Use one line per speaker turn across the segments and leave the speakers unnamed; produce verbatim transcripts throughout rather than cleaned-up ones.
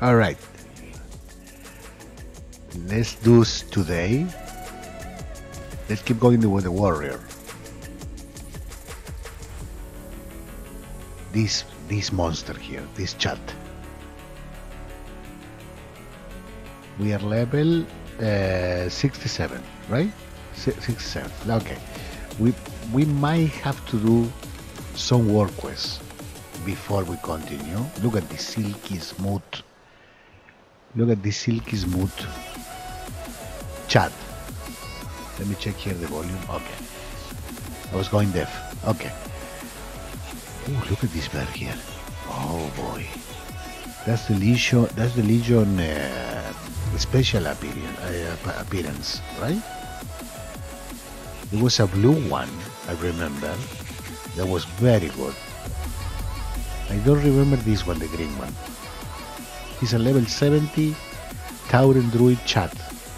All right. Let's do s- today. Let's keep going with the warrior. This this monster here, this chat. We are level uh, sixty-seven, right? Si- sixty-seven. Okay. We we might have to do some work quests before we continue. Look at this silky smooth. Look at this silky smooth chat. Let me check here the volume. Okay. I was going deaf. Okay. Oh, look at this bird here. Oh boy. That's the Legion. That's the Legion uh, special appearance, uh, appearance, right? There was a blue one, I remember. That was very good. I don't remember this one, the green one. He's a level seventy Tauren Druid chat.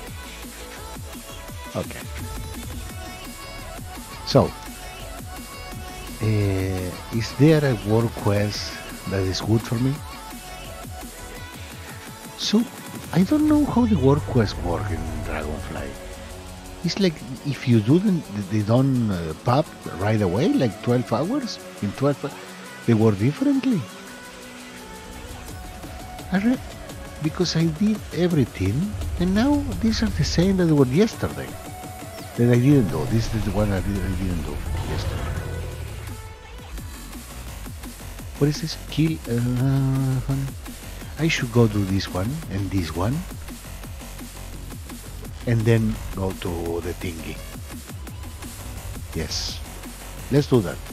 Okay. So, uh, is there a work quest that is good for me? So, I don't know how the work quests work in Dragonflight. It's like if you do them, they don't uh, pop right away, like twelve hours. In twelve, they work differently. I re because I did everything, and now these are the same that were yesterday. That I didn't do. This is the one I, did, I didn't do yesterday. What is this? Kill. Uh, I should go do this one and this one, and then go to the thingy. Yes, let's do that.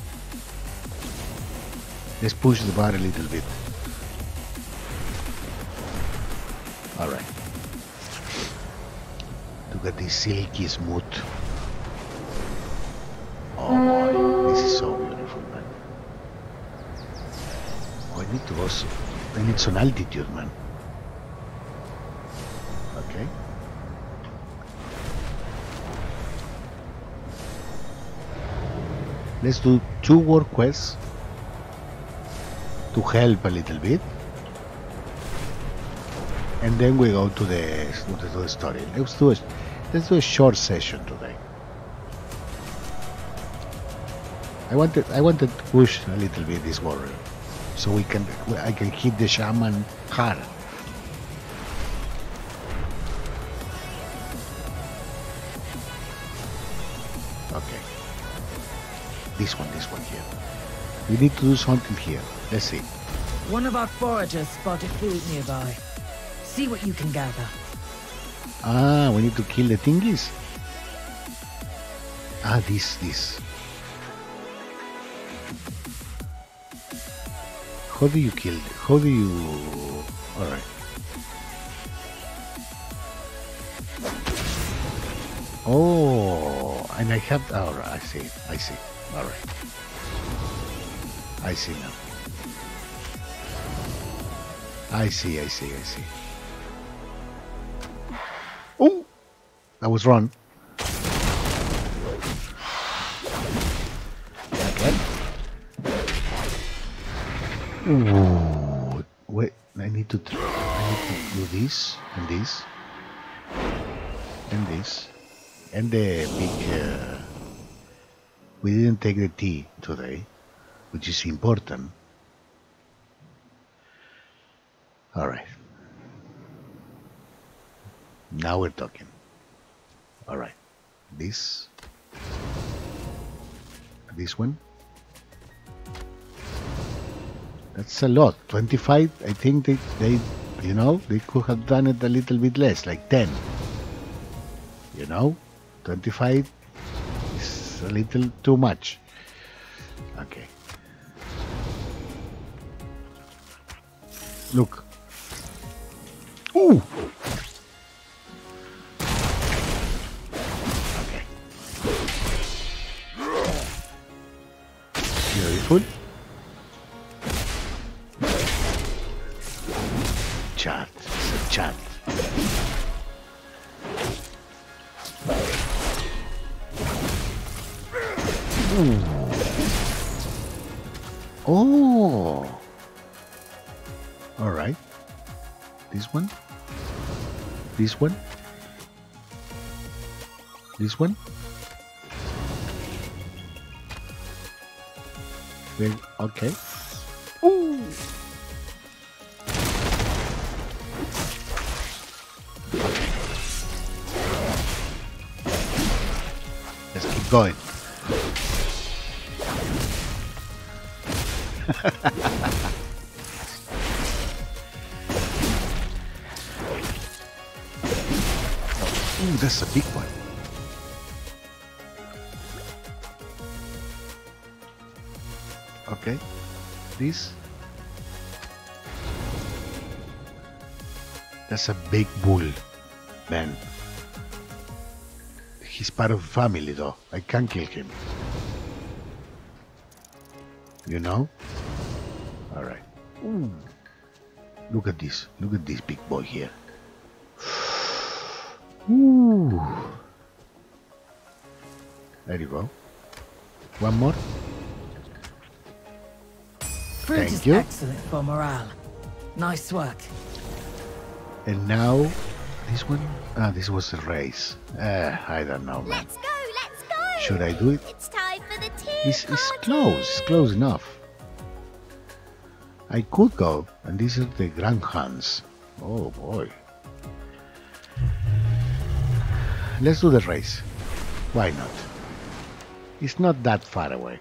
Let's push the bar a little bit. All right. Look at this silky smooth. Oh boy, this is so beautiful, man. Oh, I need to go. So I need some altitude, man. Okay. Let's do two work quests to help a little bit, and then we go to the to the story. Let's do a let's do a short session today. I wanted I wanted to push a little bit this warrior, so we can I can hit the shaman hard. Okay. This one, this one here. We need to do something here. Let's see.
One of our foragers spotted food nearby. See what you can gather.
Ah, we need to kill the thingies. Ah, this, this. How do you kill? How do you? All right. Oh, and I have. All right, I see. I see. All right. I see now. I see. I see. I see. Oh, I was wrong. Okay. Ooh, wait. I need to. Try. I need to do this and this and this and the big. Uh, we didn't take the tea today, which is important. All right. Now we're talking. All right. This. This one. That's a lot. twenty-five. I think they, they, you know, they could have done it a little bit less, like ten. You know, twenty-five is a little too much. Okay. Look. Ooh. Okay. Beautiful. Chat. It's a chat. Ooh. Oh. All right. this one, this one, this one. Then, okay. Ooh. Let's keep going. Ooh, that's a big one. Okay, this. That's a big bull, man. He's part of the family though. I can't kill him. You know? Alright. Ooh. Look at this. Look at this big boy here. Ooh. There you go. One more.
Fruit
Thank
is
you.
excellent for morale. Nice work.
And now, this one? Ah, this was a race. Uh, I don't know, man.
Let's go, let's go!
Should I do it?
It's time for the tea
It's, it's
party!
close, it's close enough. I could go, and these are the Grand Huns. Oh boy. Let's do the race. Why not? It's not that far away.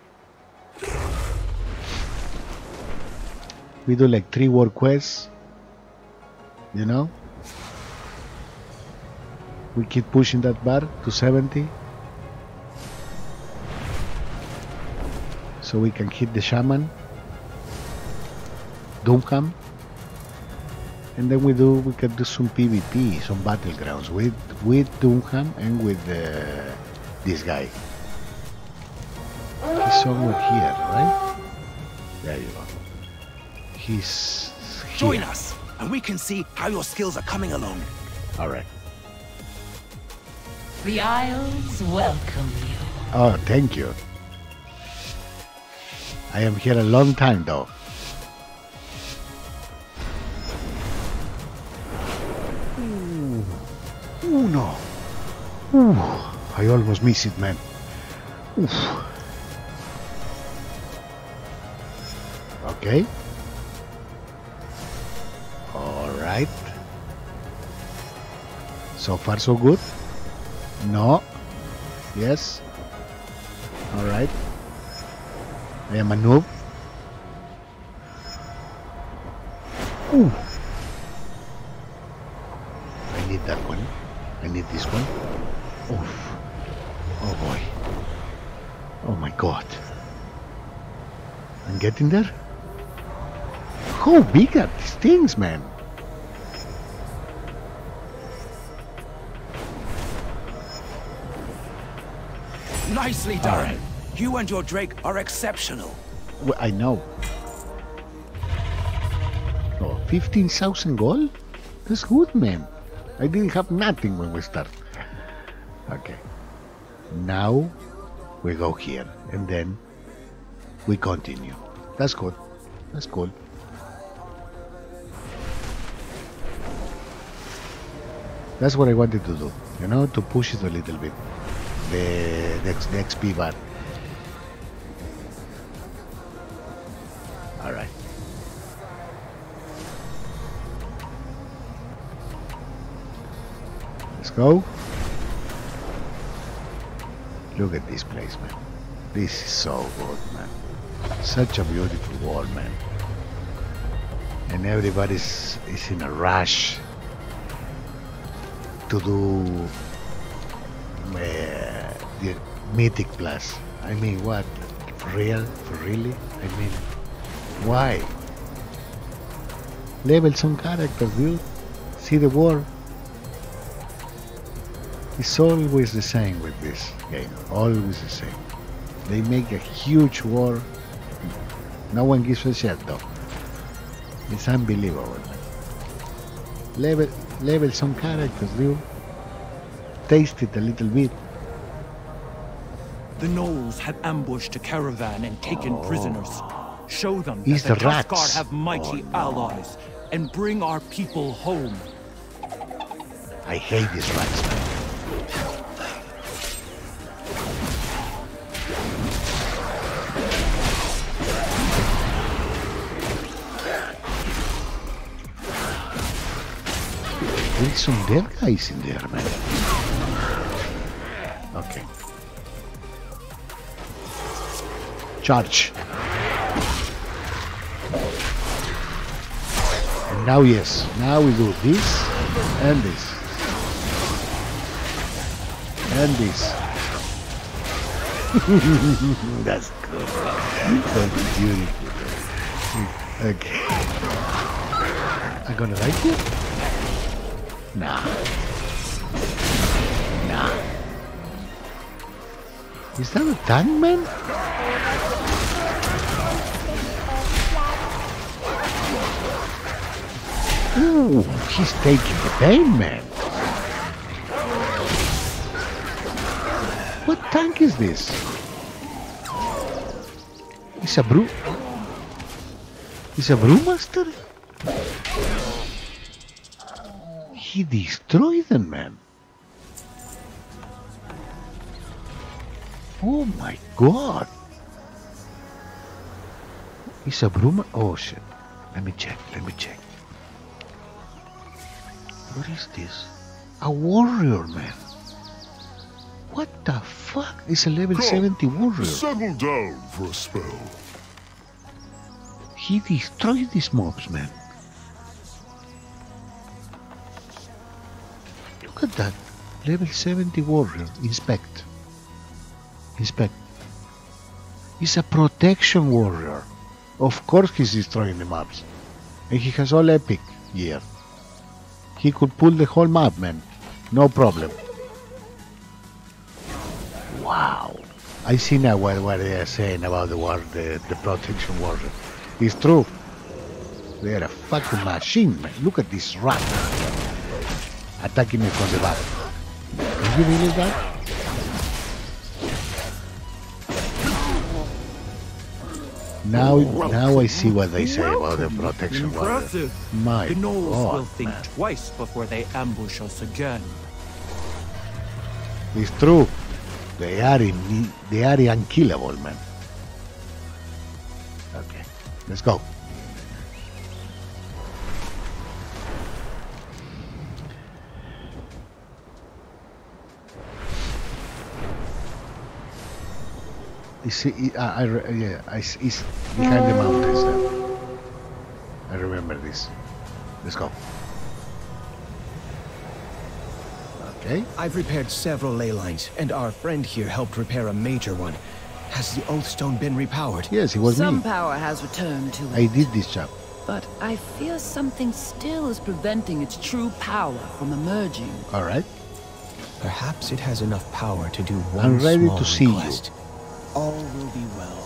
We do like three war quests. You know? We keep pushing that bar to seventy. So we can hit the shaman. Doomham. And then we do we can do some PvP, some battlegrounds with with Doomham and with uh, this guy. He's somewhere here, right? There you go. He's here.
Join us, and we can see how your skills are coming along.
All right.
The Isles welcome you.
Oh, thank you. I am here a long time though. Ooh, Ooh no. Ooh, I almost missed it, man. Oof. Okay. All right. So far, so good. No. Yes. All right. I am a noob. Ooh. I need that one. I need this one. Oof. Oh boy. Oh my god. I'm getting there. How big are these things, man?
Nicely done. You and your Drake are exceptional.
Well, I know. Oh, fifteen thousand gold? That's good, man. I didn't have nothing when we start. Okay. Now we go here and then we continue. That's good. That's cool. That's what I wanted to do, you know, to push it a little bit. The, the, the X P bar. Alright. Let's go. Look at this place, man. This is so good, man. Such a beautiful world, man. And everybody's is in a rush to do uh, the Mythic Plus. I mean, what? For real? For really? I mean, why? Level some characters, dude. See the war. It's always the same with this game. Always the same. They make a huge war. No one gives a shit though. It's unbelievable. Level, level some characters, dude. Taste it a little bit.
The Gnolls have ambushed a caravan and taken
Oh.
prisoners. Show them
It's
that the
the rats.
Tuskarr have mighty
Oh, no.
allies. and bring our people home.
I hate these rats, man. There's some dead guys in there, man. Okay. Charge. And now, yes, now we do this and this. And this. That's good. That's beautiful. Okay. I'm gonna like it? Nah. Nah. Is that a tank, man? Ooh, he's taking the pain, man. What tank is this? It's a brew. It's a brewmaster? He destroyed them, man. Oh my god. It's a brewmaster. Oh shit. Let me check. Let me check. What is this? A warrior, man. What the fuck? It's a level
Come,
seventy warrior.
Settle down for a spell.
He destroyed these mobs, man. Look at that. Level seventy warrior. Inspect. Inspect. He's a protection warrior. Of course he's destroying the maps. And he has all epic gear. He could pull the whole map, man. No problem. Wow. I see now what, what they are saying about the war, the, the protection warrior. It's true. They are a fucking machine, man. Look at this rat attacking me from the back. Can you believe that? Now, now I see what they say about the protection warrior.
Impressive.
My
The gnolls
God,
will think
man.
twice before they ambush us again.
It's true. They are in, they are unkillable, man. Okay, let's go. You see, I, I, yeah, I, it's behind the mountains there. I remember this. Let's go. Okay.
I've repaired several ley lines, and our friend here helped repair a major one. Has the Oathstone been repowered?
Yes, it was
Some
me.
power has returned to it.
I did this job.
But I fear something still is preventing its true power from emerging.
All right.
Perhaps it has enough power to do one
I'm ready
small
to see you.
request. All will be well.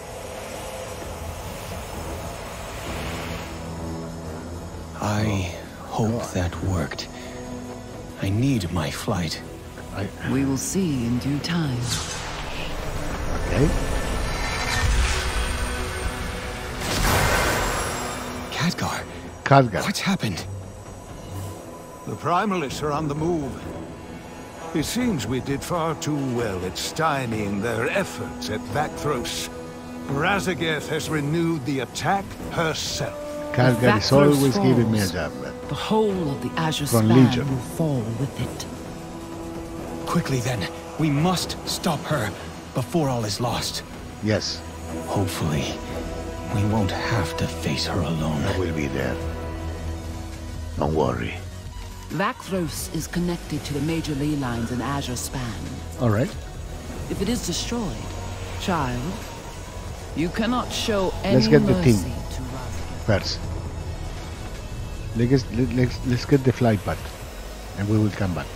I hope that worked. I need my flight.
I,
We will see in due time.
okay.
Khadgar,
Khadgar.
what's happened?
The Primalists are on the move. It seems we did far too well at stymieing their efforts at Vakthros. Razageth has renewed the attack herself.
Khadgar is
Vakthros
always giving me a
falls.
job, man.
The whole of the Azure
From
Span
Legion.
will fall with it.
Quickly then, we must stop her before all is lost.
Yes,
Hopefully, we won't have to face her alone.
I will be there. Don't worry.
Vakthros is connected to the major ley lines in Azure Span.
All right.
If it is destroyed, child, you cannot show any
Let's get the
mercy
team.
to Razageth.
First, let's let, let's let's get the flight back, and we will come back.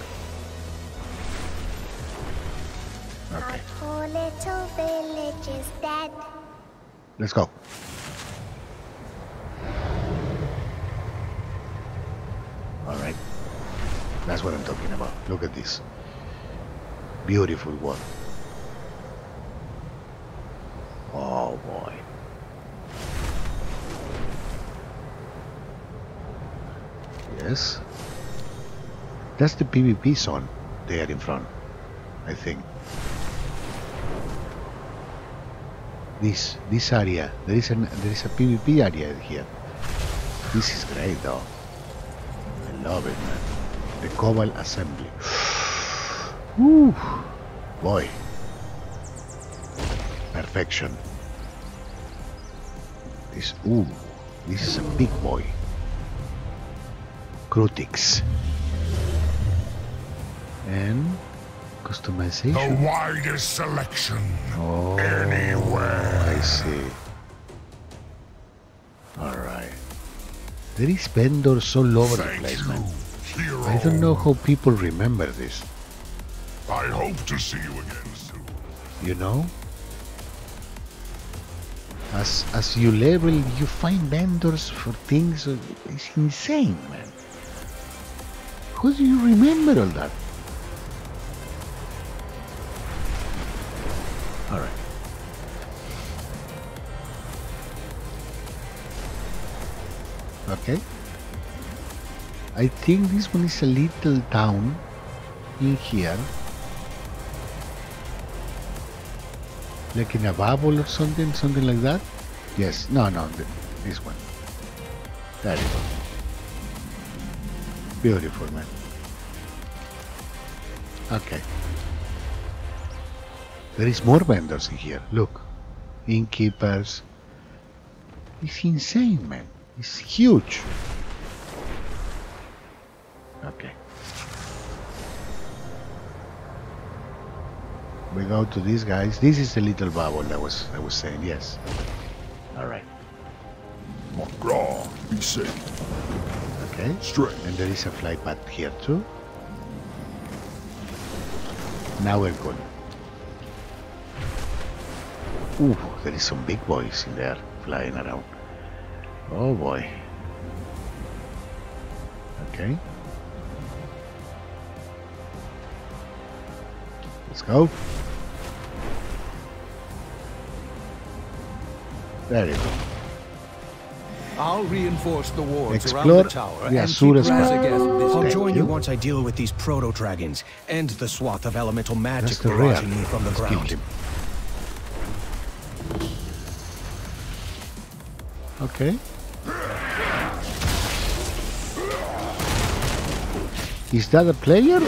Okay,
Our poor little village is dead.
let's go. All right, that's what I'm talking about. Look at this beautiful one. Oh boy. Yes. That's the PvP zone there in front, I think. This this area, there is an there is a PvP area here. This is great though. I love it, man. The Cobalt Assembly. Woo, boy. Perfection. This ooh, this is a big boy. Crutix. And customization.
The widest selection
Oh,
anywhere.
I see. Alright. There is vendors all over the
Thank
place,
you,
man.
hero.
I don't know how people remember this.
I hope to see you again soon.
You know? As as you level, you find vendors for things. uh, It's insane, man. How do you remember all that? Alright. Okay. I think this one is a little town in here. Like in a bubble or something, something like that. Yes, no, no, th this one. There you go. Beautiful, man. Okay. There is more vendors in here. Look, innkeepers. It's insane, man. It's huge. Okay. We go to these guys. This is the little bubble that was I was saying. Yes. All right.
Raw, be safe.
Okay.
Straight.
And there is a fly pad here too. Now we're good. Ooh, there is some big boys in there flying around. Oh boy. Okay. Let's go. There you go.
I'll reinforce the wards around
Explore
the tower
the
and
Asura's
keep
path.
Razageth busy. I'll
Thank
join you
you.
once I deal with these proto-dragons and the swath of elemental magic
That's the rear.
barraging me from the
Let's kill
ground.
him. Okay. Is that a player?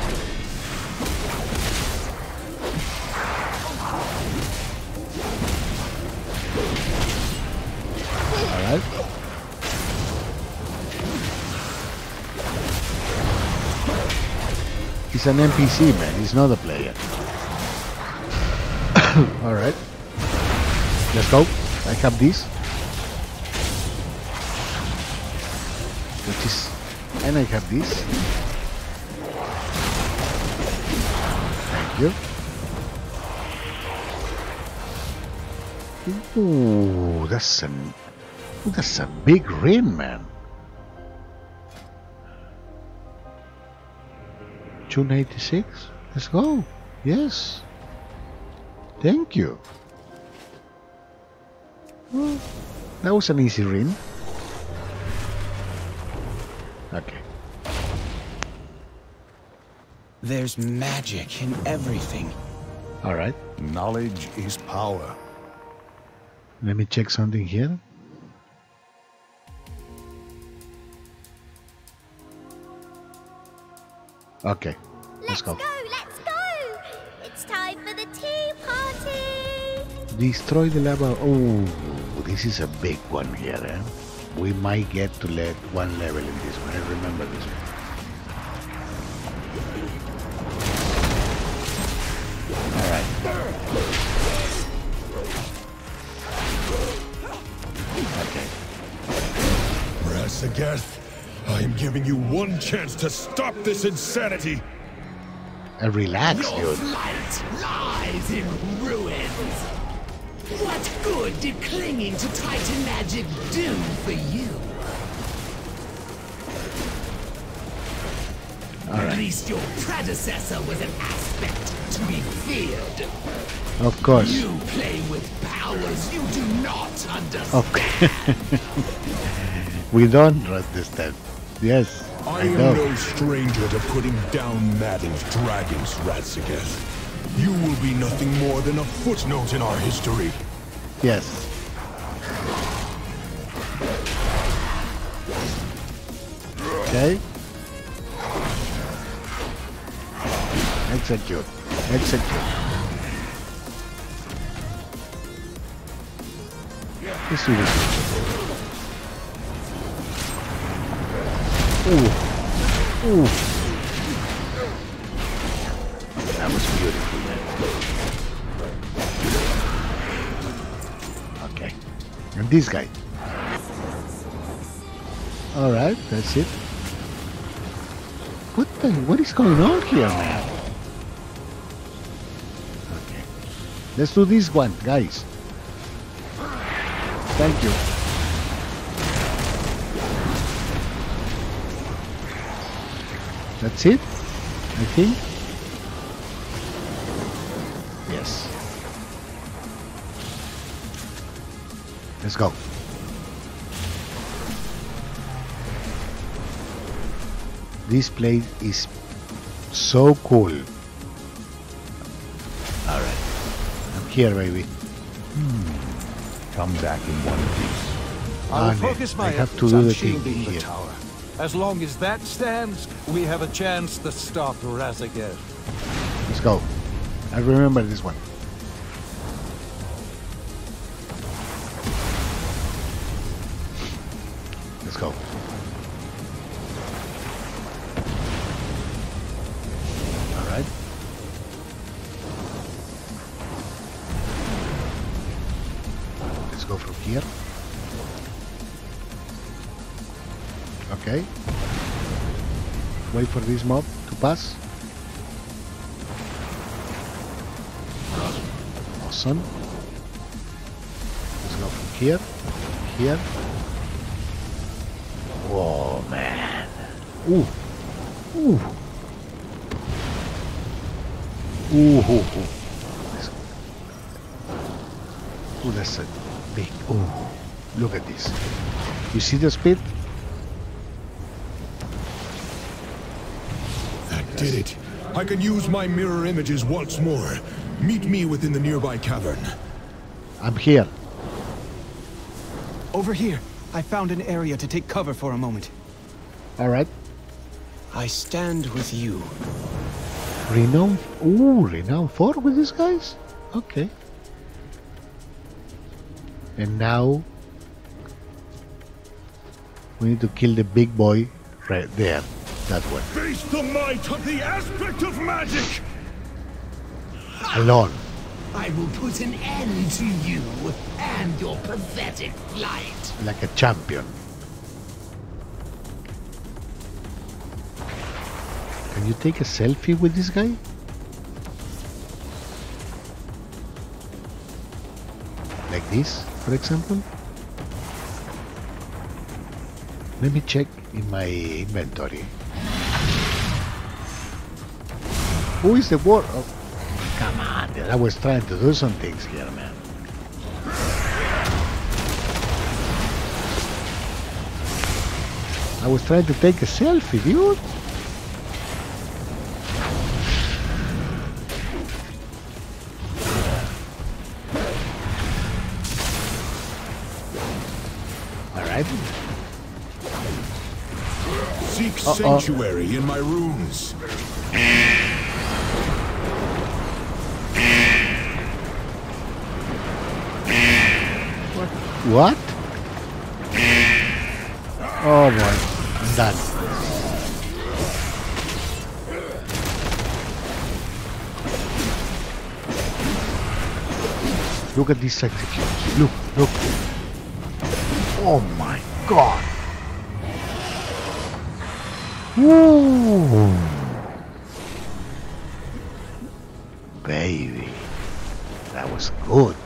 Alright. He's an N P C, man. He's not a player. Alright. Let's go. I have this. Which is... And I have this. Thank you. Ooh, that's a... That's a big ring, man. two ninety-six? Let's go. Yes. Thank you. Well, that was an easy ring. Okay.
There's magic in everything.
Alright.
Knowledge is power.
Let me check something here. Okay. Let's
Let's
go.
go, let's go! It's time for the tea party!
Destroy the lava. Oh, this is a big one here, eh? We might get to let one level in this one. I remember this one. Alright. Okay.
Razageth, I am giving you one chance to stop this insanity.
Uh, relax,
Your
dude.
flight lies in ruins. What good did clinging to Titan magic do for you? At least your predecessor was an aspect to be feared.
Of course.
You play with powers you do not understand.
Of course. We don't understand. Yes.
I,
I
am
know.
no stranger to putting down maddened dragons, Razageth. You will be nothing more than a footnote in our history.
Yes. Okay. Execute. Execute. Let's do this. Ooh. Ooh. That was beautiful, man. Okay. And this guy. Alright, that's it. What the, what is going on here, man? Okay. Let's do this one, guys. Thank you. That's it, I think. Yes. Let's go. This place is so cool. Alright. I'm here, baby.
Come back in one piece.
I'll
Ah,
focus my
I have to
efforts
do
on
the thing
shielding the
here.
tower. As long as that stands, we have a chance to stop Razageth.
Let's go. I remember this one. Let's go. All right. Let's go from here. Okay. Wait for this mob to pass. Awesome. Let's go from here. Here. Oh man. Ooh. Ooh. Ooh. Ooh. Ooh. Let's go. Ooh, that's a big. Ooh. Look at this. You see the speed?
Did it. I can use my mirror images once more. Meet me within the nearby cavern.
I'm here.
Over here. I found an area to take cover for a moment.
All right.
I stand with you.
Renown. Ooh, renown four with these guys. Okay. And now we need to kill the big boy right there. That one.
Face the might of the aspect of magic!
Alone.
I will put an end to you and your pathetic flight.
Like a champion. Can you take a selfie with this guy? Like this, for example? Let me check in my inventory. Who is the war? Oh, come on, dude. I was trying to do some things here, man. I was trying to take a selfie, dude. Alright.
Seek
Uh-oh.
sanctuary in my runes.
What? Oh boy, I'm done. Look at these executions. Look, look. Oh my god. Woo. Baby. That was good.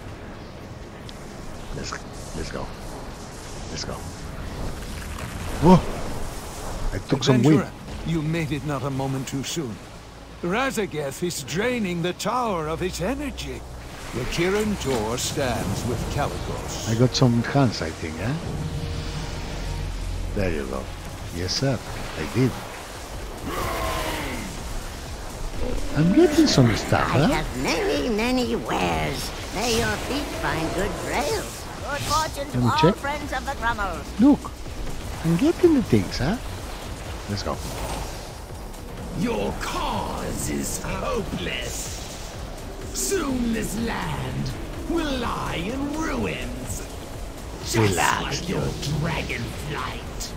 Let's let's go. Let's go. Whoa! I took some wind.
Adventurer, you made it not a moment too soon. Razageth is draining the tower of its energy. The Kirin Tor stands with Kalikos.
I got some hands, I think, eh? There you go. Yes, sir. I did. I'm getting some stuff,
I
huh?
have many, many wares. May your feet find good trails.
Good fortune to
Let me
all
check.
friends of the Grummels.
Look, I'm getting the things, huh? Let's go.
Your cause is hopeless. Soon this land will lie in ruins. Just
Relax,
like your dragonflight.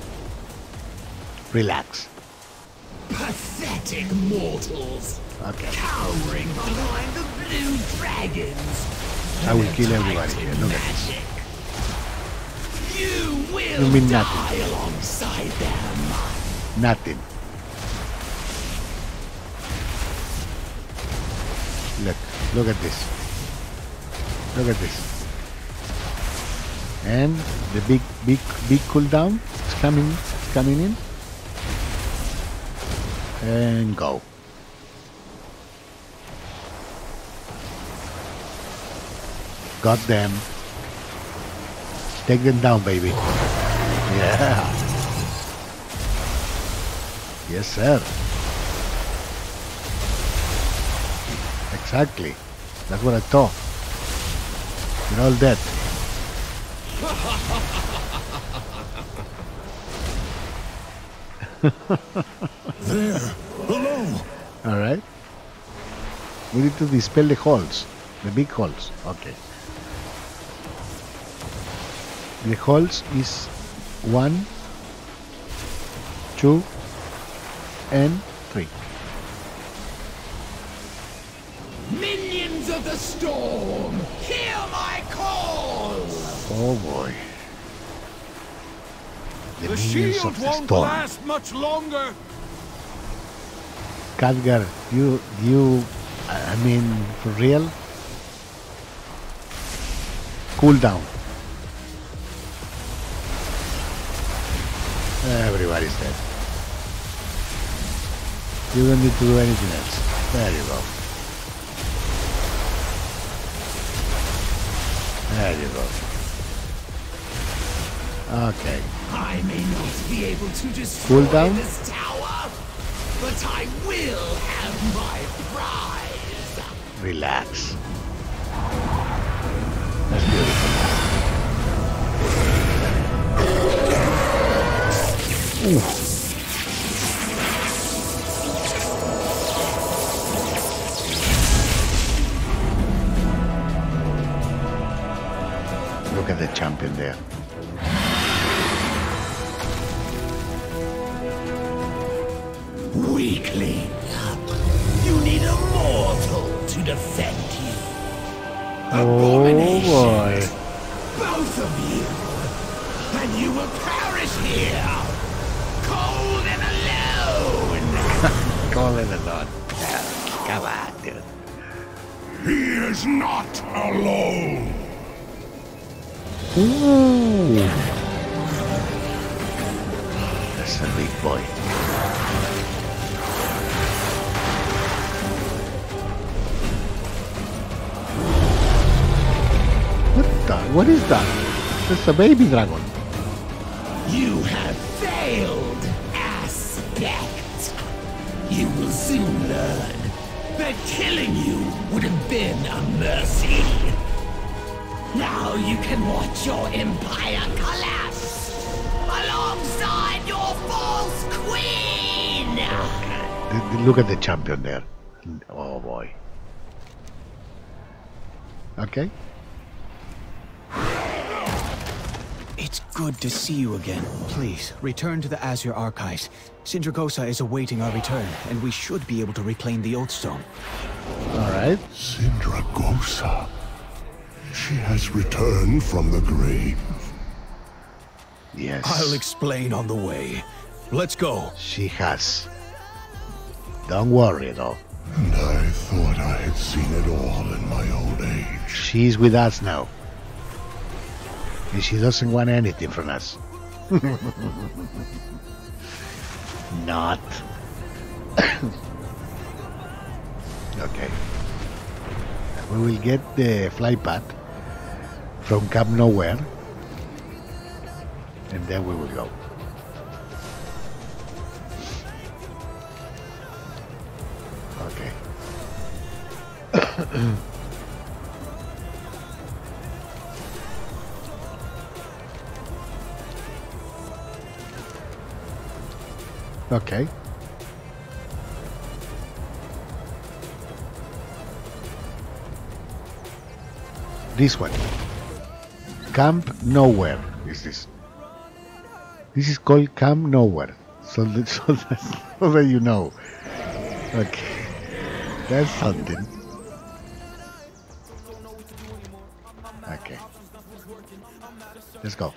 Relax.
Pathetic mortals.
Okay.
Cowering behind the blue dragons.
I will kill
and
everybody
Titan
here. Look at this.
magic. You will
You mean
die
nothing.
alongside them.
Nothing. Look, look at this. Look at this. And the big, big, big cooldown is coming, coming in. And go. Got them. Take them down, baby. Yeah. Yes, sir. Exactly. That's what I thought. You're all dead.
There, below.
All right. We need to dispel the holes, the big holes. Okay. The holes is one, two, and three.
Minions of the storm, hear my call!
Oh boy. The,
The
minions
shield
of the
won't
storm.
last much longer.
Khadgar, you, you, I mean, for real? Cool down. Everybody's dead. You don't need to do anything else. There you go. There you go. Okay.
I may not be able to destroy
Cool down.
this tower, but I will have my prize.
Relax. That's beautiful. Ooh. Look at the champion there.
Weakling, you need a mortal to defend you.
Oh boy.
Both of you, and you will perish here, cold and alone.
Call it a lot. Come on, dude.
He is not alone.
Ooh. That's a big boy. What the? What is that? That's a baby dragon.
You have failed, Aspect. You will soon learn that killing you would have been a mercy. Now you can watch your empire collapse alongside your false queen.
Th- th- Look at the champion there. Oh boy. Okay.
It's good to see you again. Please, return to the Azure Archives. Sindragosa is awaiting our return, and we should be able to reclaim the Oathstone.
All right.
Sindragosa. She has returned from the grave.
Yes.
I'll explain on the way. Let's go.
She has. Don't worry though.
And I thought I had seen it all in my old age.
She's with us now. And she doesn't want anything from us. Not. Okay. We will get the fly pad from Camp Nowhere. And then we will go. Okay. Okay. This one. Camp Nowhere is this. This is called Camp Nowhere. So that, so, that, so that you know. Okay. That's something. Okay. Let's go.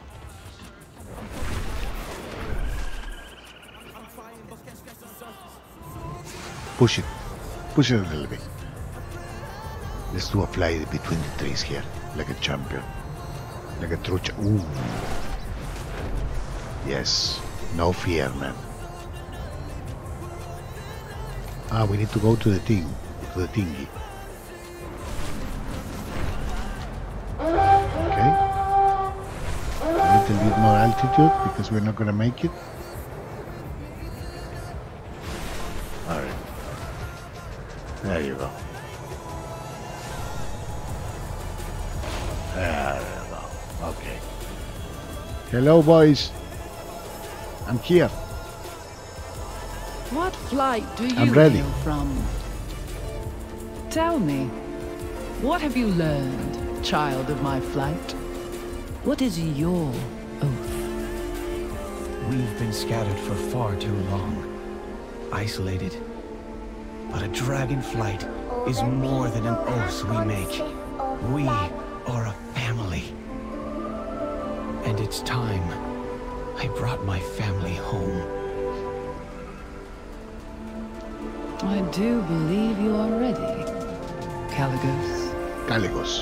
Push it. Push it a little bit. Let's do a fly between the trees here. Like a champion. Like a true ch- Ooh. Yes. No fear, man. Ah, we need to go to the thing. To the thingy. Okay. A little bit more altitude because we're not gonna make it. Alright. There you go. There you go. Okay. Hello, boys. I'm here.
What flight do you
I'm ready.
hail from? Tell me, what have you learned, child of my flight? What is your oath?
We've been scattered for far too long. Isolated. But a dragonflight is more than an oath we make. We are a family. And it's time I brought my family home.
I do believe you are ready, Caligos.
Caligos.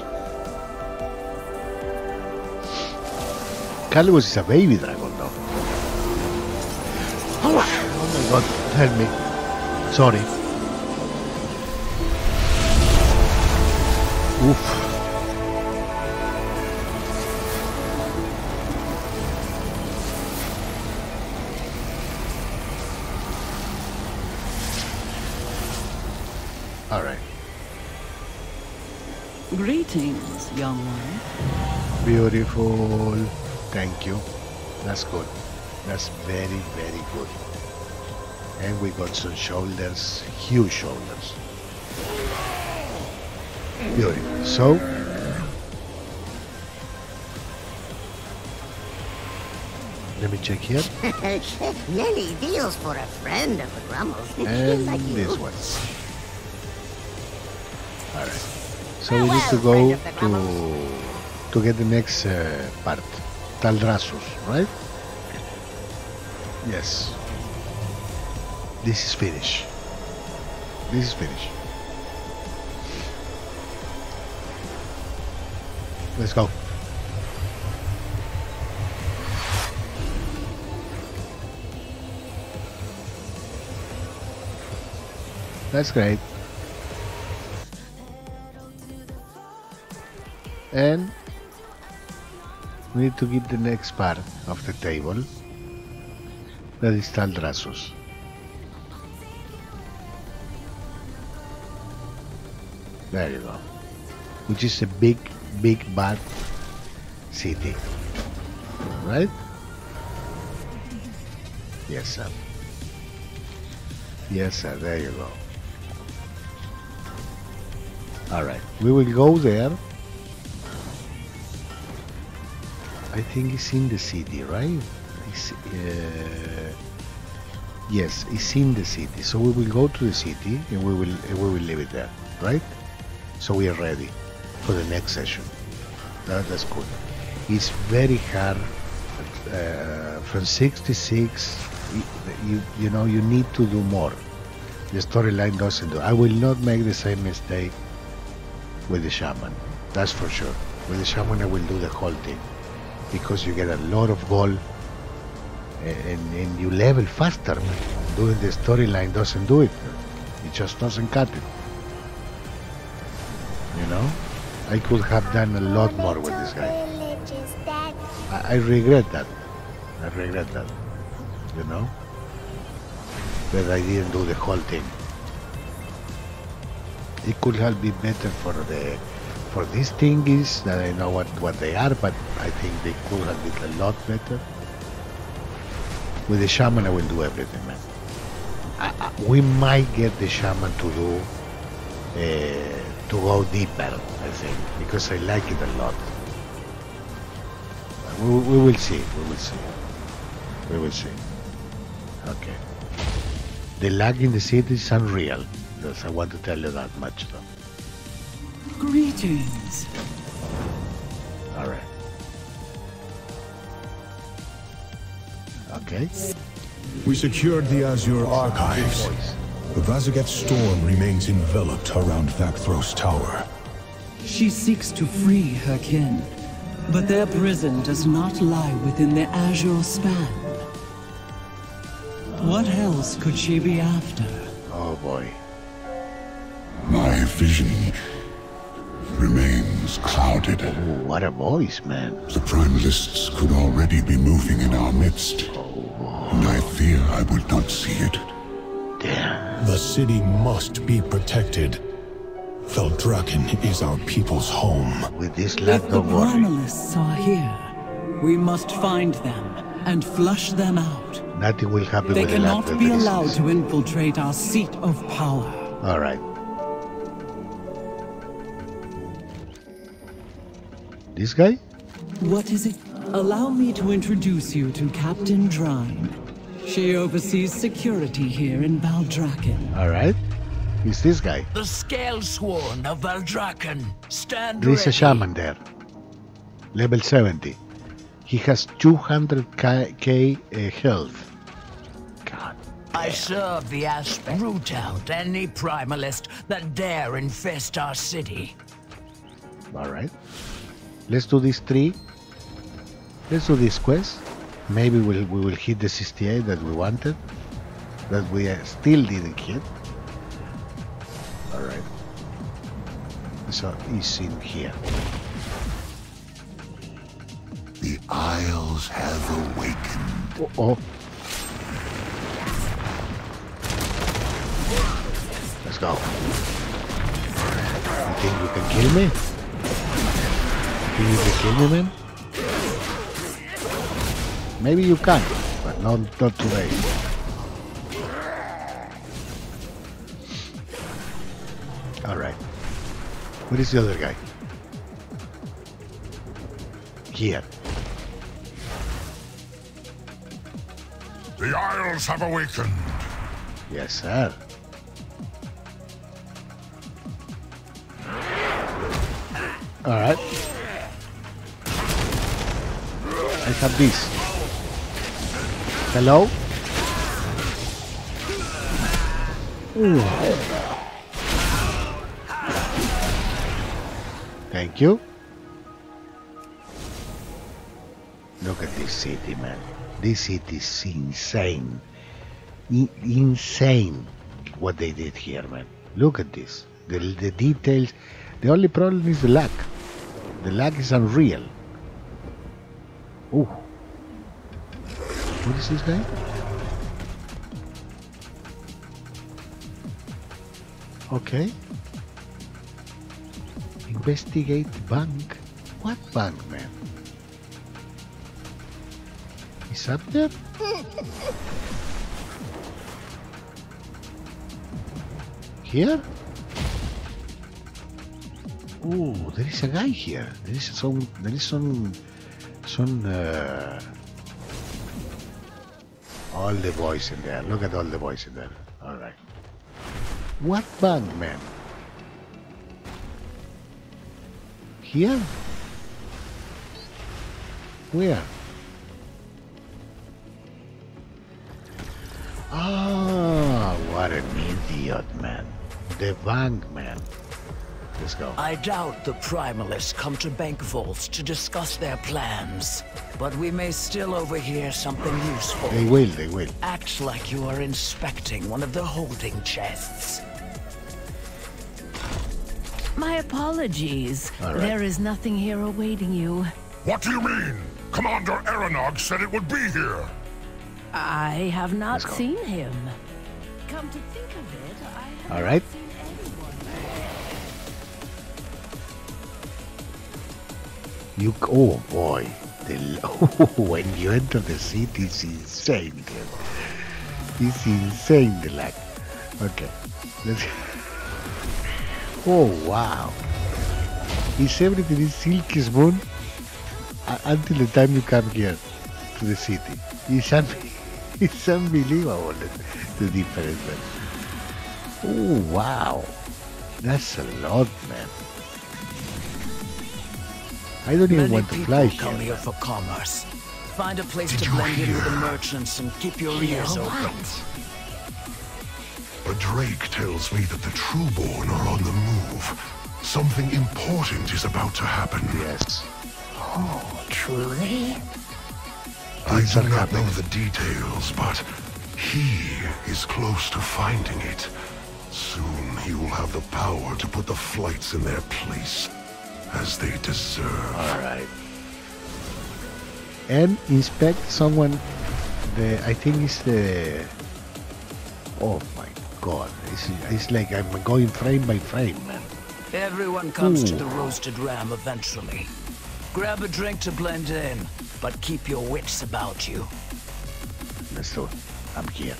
Caligos is a baby dragon, though. Oh my god, help me. Sorry. Oof. Alright.
Greetings, young one.
Beautiful. Thank you. That's good. That's very, very good. And we got some shoulders, huge shoulders. Beautiful. So, let me check here.
Many deals for a friend of the Grummles.
And
Like you.
this one. Alright. So we need to go to to get the next uh, part. Taldrasus, right? Yes. This is finished. This is finished. Let's go. That's great. And we need to get the next part of the table. That is Taldrasus. There you go. Which is a big, big bad city. Right? Yes, sir. Yes, sir. There you go. Alright. We will go there. I think it's in the city, right? It's, uh, yes, it's in the city. So we will go to the city and we will and we will leave it there, right? So we are ready for the next session. That, that's good. It's very hard. Uh, from sixty-six, you you know you need to do more. The storyline doesn't do. I will not make the same mistake with the shaman. That's for sure. With the shaman, I will do the whole thing. Because you get a lot of gold and, and you level faster. Doing the storyline doesn't do it. It just doesn't cut it. You know? I could have done a lot more with this guy. I, I regret that. I regret that. You know? That I didn't do the whole thing. It could have been better for the for these thingies that I know what, what they are, but I think they could have been a lot better. With the shaman I will do everything, man. I, I, we might get the shaman to do uh, to go deeper, I think, because I like it a lot. We, we will see, we will see. We will see. Okay. The lag in the city is unreal. Yes, I want to tell you that much though.
Greetings.
Alright. Okay.
We secured the Azure archives. The Razageth storm remains enveloped around Vakthros Tower.
She seeks to free her kin, but their prison does not lie within the Azure span. What else could she be after?
Oh boy.
My vision remains clouded.
Ooh, what a voice, man.
The Primalists could already be moving in our midst,
Oh,
and I fear I will not see it.
damn.
The city must be protected. Veldraken is our people's home.
With this lag,
If the
don't worry.
Primalists are here, we must find them and flush them out.
Nothing will happen
They
with the lag.
cannot be allowed to infiltrate our seat of power.
Alright. This guy?
What is it? Allow me to introduce you to Captain Drine. She oversees security here in Valdraken.
Alright. It's this guy.
The Scalesworn of Valdraken. Stand
There is a
ready.
shaman there. Level seventy. He has two hundred K uh, health. God.
I serve the aspect. Root out any primalist that dare infest our city.
Alright. Let's do these three. Let's do this quest. Maybe we'll, we will hit the sixty-eight that we wanted. That we uh, still didn't hit. Alright. So he's in here.
The Isles have awakened.
Oh, oh. Let's go. You think you can kill me? You think you can kill me, man? Maybe you can, but not, not today. Alright. Where is the other guy? Here.
The Isles have awakened.
Yes, sir. Alright. I have this. Hello? Ooh. Thank you. Look at this city, man. This city is insane. I insane what they did here, man. Look at this. The, the details. The only problem is the lag. The lag is unreal. Ooh. What is this guy? Okay. Investigate bank. What bank, man? He's up there? Here? Oh, there is a guy here. There is some. There is some. Some. Uh, all the boys in there. Look at all the boys in there. All right. What bank, man? Here? Where? Ah, what an idiot, man. The bank, man. Let's go.
I doubt the Primalists come to bank vaults to discuss their plans, but we may still overhear something useful.
They will, they will.
Act like you are inspecting one of the holding chests.
My apologies.
All right.
There is nothing here awaiting you.
What do you mean? Commander Aranog said it would be here.
I have not
Let's go.
seen him. Come to think of it, I have
All right.
not seen anyone.
You oh boy, the when you enter the city, it's insane. Dude. It's insane the lag. Okay, let's. Oh wow, is everything is silky smooth uh, until the time you come here to the city. It's, un it's unbelievable the, the difference, man. Oh wow, that's a lot, man. I don't even
Many
want to
people
fly
come
here.
here for commerce. Find a place
Did
to
you
blend in with the
hear?
merchants and keep your ears open.
A drake tells me that the Trueborn are on the move. Something important is about to happen.
Yes.
Oh, truly?
I
Things
do
are
not
happening.
know the details, but he is close to finding it. Soon he will have the power to put the flights in their place, as they deserve.
Alright. And inspect someone, the I think it's the... Oh my god, it's, it's like I'm going frame by frame, man.
Everyone comes
Ooh.
to the roasted ram eventually. Grab a drink to blend in, but keep your wits about you.
Let's do it. I'm here.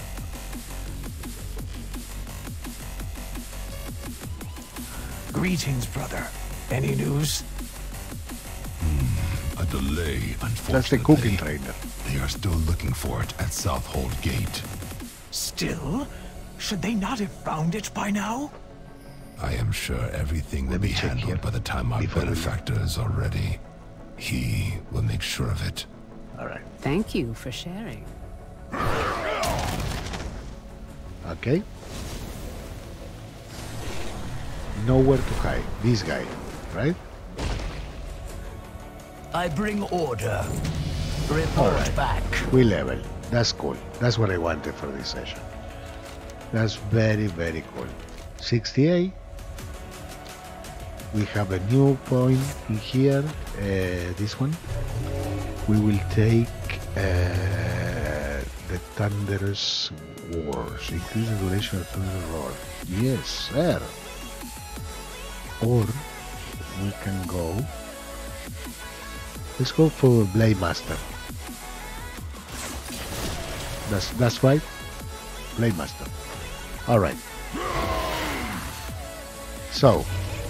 Greetings, brother. Any news?
Hmm, a delay, unfortunately.
That's the cooking trainer.
They are still looking for it at South Hold Gate.
Still? Should they not have found it by now?
I am sure everything will
Let
be
me check
handled
here
by the time our
before we-
benefactor is already. He will make sure of it.
Alright.
Thank you for sharing.
Okay. Nowhere to hide. This guy, right?
I bring order. Report
Alright.
back.
We level. That's cool. That's what I wanted for this session. That's very, very cool. sixty-eight. We have a new point in here. Uh, this one. We will take uh, the Thunderous Wars. Increase the duration of Thunder Roar. Yes, sir. Or we can go. Let's go for Blade Master. That's that's right. Blade Master. All right. So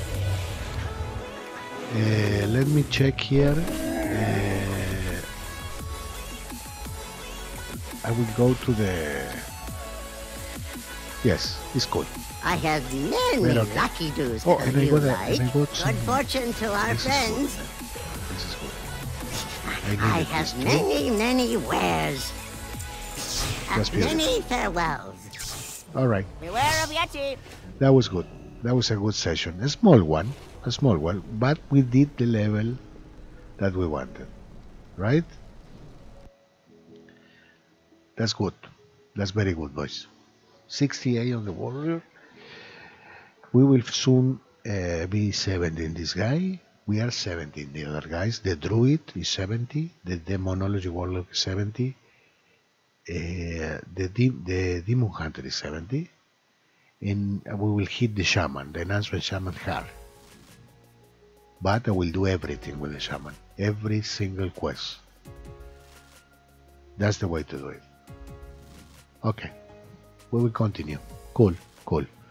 uh, let me check here. Uh, I will go to the. Yes, it's cool.
I have many
Well, okay.
lucky doos
Oh,
to
and I
you
got a-
like.
and I got
Good
some-
fortune to our
This is good,
friends.
man. This is good. I,
I
needed
have
this too.
many, many wares.
That's
Uh,
beautiful.
many farewells.
All right.
Beware of Yeti.
That was good. That was a good session. A small one. A small one. But we did the level that we wanted. Right? That's good. That's very good, boys. sixty-eight on the warrior. We will soon uh, be seventy in this guy. We are seventy in the other guys. The druid is seventy. The demonology warlock is seventy. Uh, the, de the demon hunter is seventy. And we will hit the shaman, the enhancement shaman hard. But I will do everything with the shaman. Every single quest. That's the way to do it. Okay. We will continue. Cool, cool.